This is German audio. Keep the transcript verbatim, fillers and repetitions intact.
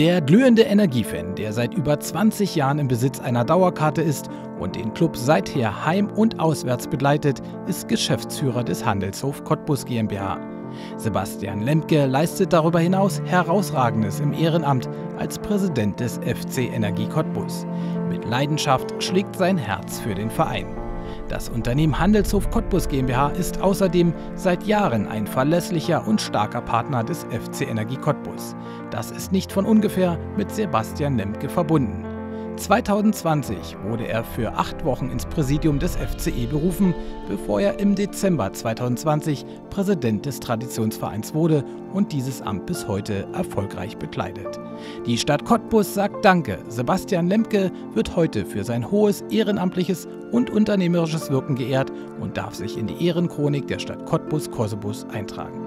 Der glühende Energiefan, der seit über zwanzig Jahren im Besitz einer Dauerkarte ist und den Club seither heim- und auswärts begleitet, ist Geschäftsführer des Handelshof Cottbus GmbH. Sebastian Lemke leistet darüber hinaus Herausragendes im Ehrenamt als Präsident des F C Energie Cottbus. Mit Leidenschaft schlägt sein Herz für den Verein. Das Unternehmen Handelshof Cottbus GmbH ist außerdem seit Jahren ein verlässlicher und starker Partner des F C Energie Cottbus. Das ist nicht von ungefähr mit Sebastian Lemke verbunden. zweitausendzwanzig wurde er für acht Wochen ins Präsidium des F C E berufen, bevor er im Dezember zweitausendzwanzig Präsident des Traditionsvereins wurde und dieses Amt bis heute erfolgreich bekleidet. Die Stadt Cottbus sagt Danke. Sebastian Lemke wird heute für sein hohes ehrenamtliches und unternehmerisches Wirken geehrt und darf sich in die Ehrenchronik der Stadt Cottbus-Korsebus eintragen.